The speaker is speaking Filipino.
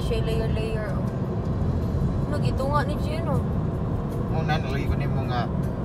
siya layer-layer. Ano, gitunga ni Gino. Muna nalagi ko ni mo nga